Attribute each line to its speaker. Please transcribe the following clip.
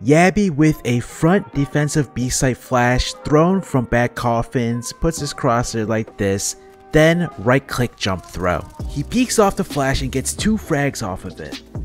Speaker 1: Jabbi with a front defensive B-site flash thrown from back coffins puts his crosshair like this, then right click jump throw. He peeks off the flash and gets 2 frags off of it.